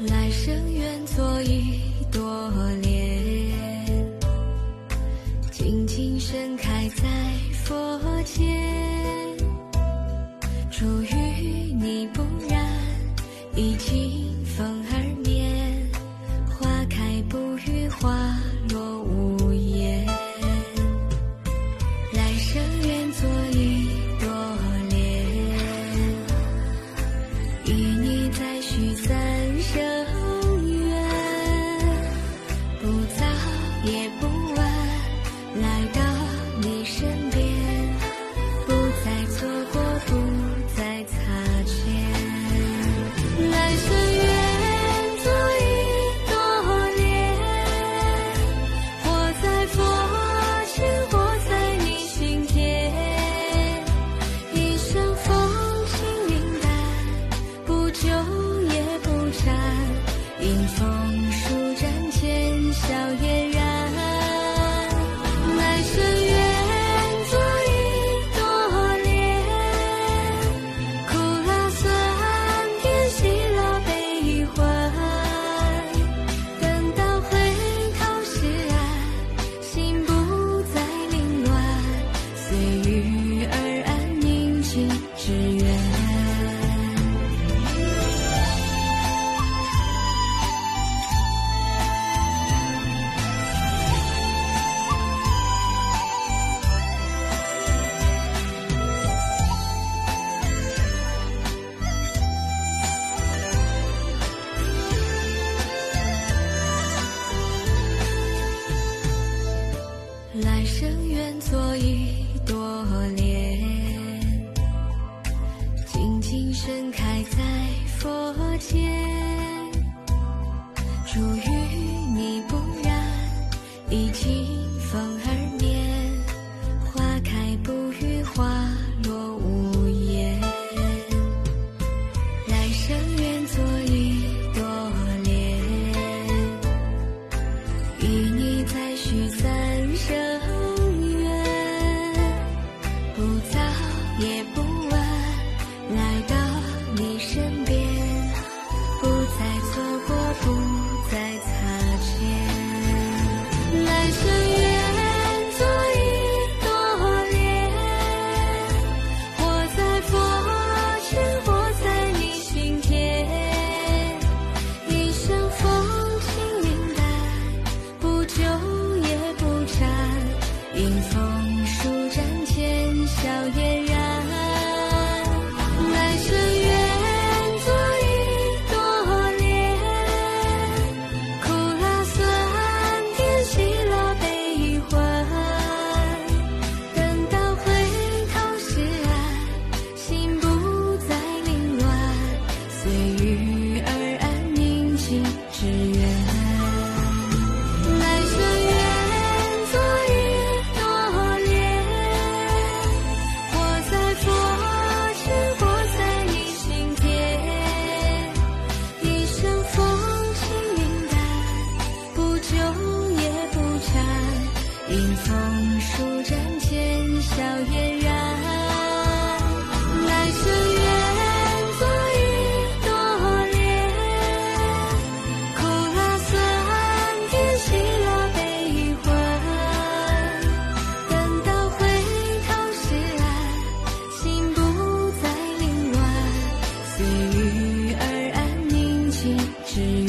来生愿做一朵莲，静静盛开在佛前。出淤泥不染，已经风儿眠。花开不语，花落无言。来生愿做一朵莲，与你再续三生缘。不早也不晚，来到你身边，不再错过，不再擦肩。来生愿做一朵莲，活在佛前，活在你心田。一生风轻云淡，不久也不缠。迎风舒展，浅笑嫣然。来生愿做一朵莲，苦辣酸甜，喜乐悲欢。等到回头是岸，心不再凌乱。随遇而安，宁静致远。来生愿做一朵莲，静静盛开在佛前。出淤泥不染，已经风儿眠。花开不语，花落无言。来生愿做一朵莲，与你再续三生缘。不早也不晚，来到你身边，不再错过，不再擦肩。来生愿做一朵莲，活在佛前，活在你心田。一生风轻云淡，不久也不缠。迎风舒展，浅笑嫣然。来生愿做一朵莲，苦辣酸甜，喜乐悲欢。等到回头是岸，心不再凌乱。随遇而安，宁静致远。来生愿做一朵莲，活在佛前，活在你心田。一生风轻云淡，不久也不缠。迎风舒展，浅笑嫣然。来生愿做一朵莲，苦辣酸甜，喜乐悲欢。等到回头是岸，心不再凌乱。随遇而安，宁静致